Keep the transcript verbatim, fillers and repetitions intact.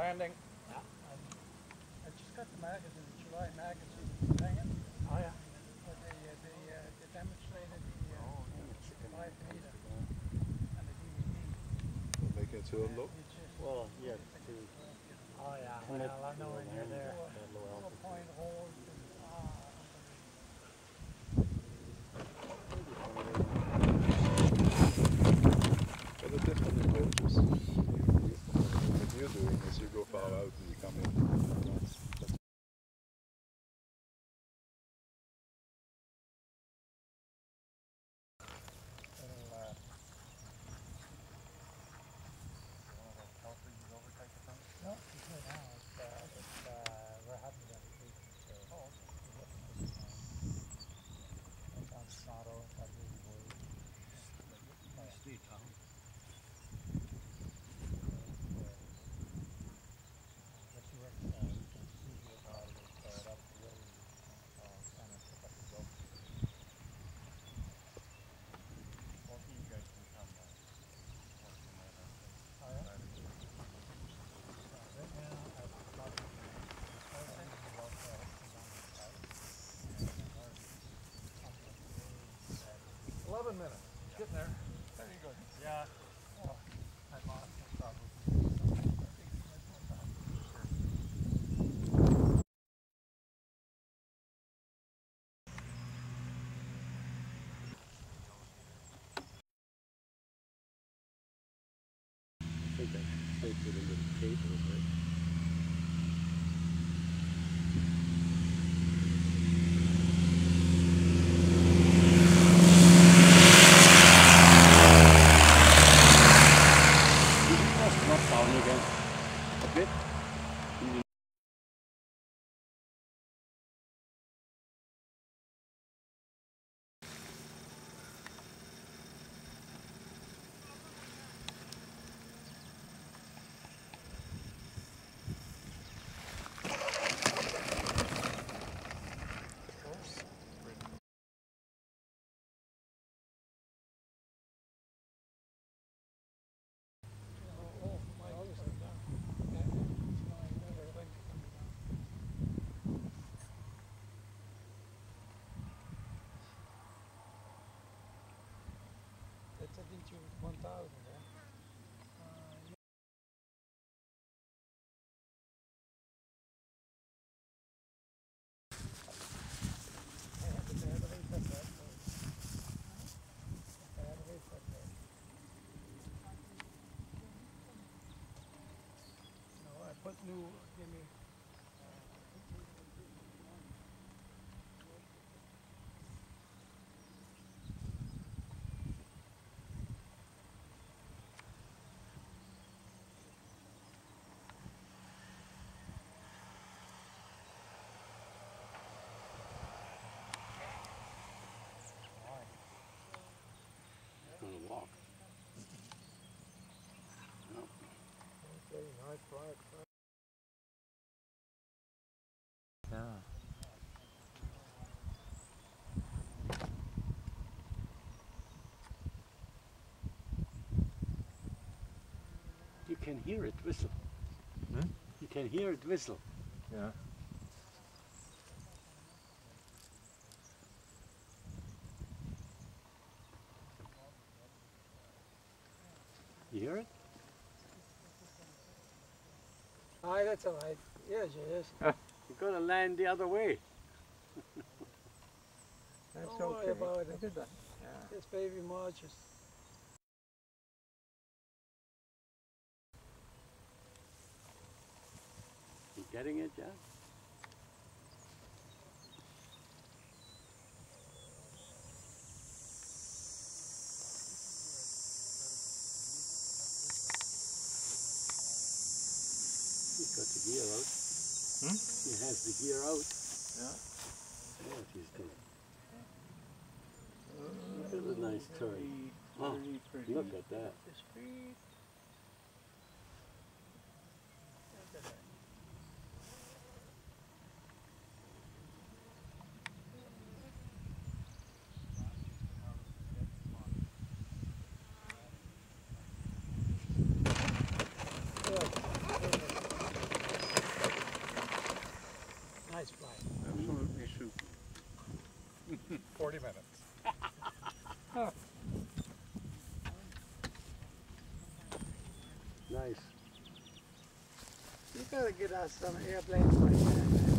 landing. Yeah. I just got the magazine, the July magazine hanging. Oh yeah. Where they, uh, they, uh, they demonstrated the uh, live meter and the D V D. We'll make it to him, look. It's just Well, yeah, to Oh yeah. commit Well, I'm nowhere near there. four, at low four altitude. point holes and ah, But the different approaches. What you're doing is you go far out and you come in. That's, that's little, uh, no, it's good now. It's, uh, it's, uh, we're having that vacation, so. Oh, okay. It's on Sonato, it's on Big Boy. Sweet, Tom. But you work, uh, you can see here how they start up the way, uh, kind of pick up and go. Well, you guys can come uh, work in that outfit. Oh, yeah? Uh, right now, I've probably, I think about, uh, Hudson on the side. And already up the way that- eleven minutes. Getting there. Very good. Yeah. Oh, I lost my probably. I think that's my problem. I think I taped it into the cable, but you can press them up down again a bit. Oh, my other side down. Yeah, it's my other leg coming down. That's a D two one thousand, yeah? Uh, yeah. I had to, I had to reset that, so. I had to reset that. No, I put new, give me. Gonna walk. Okay, nice, quiet, quiet. Yeah. You can hear it whistle. Hmm? You can hear it whistle. Yeah. You hear it? Aye, that's all right. Yes, it is. You're gonna land the other way. That's Don't worry okay. about it. I did that. Yeah. This baby marches. You getting it, Jack? He's got the gear out. Hmm? He has the gear out. Yeah. See what he's doing. Look at the nice turn. Oh, Pretty, pretty. look at that. The speed. Look at that. Good. nice flight. Absolutely super. Forty minutes. Nice. You gotta get us some airplanes like that.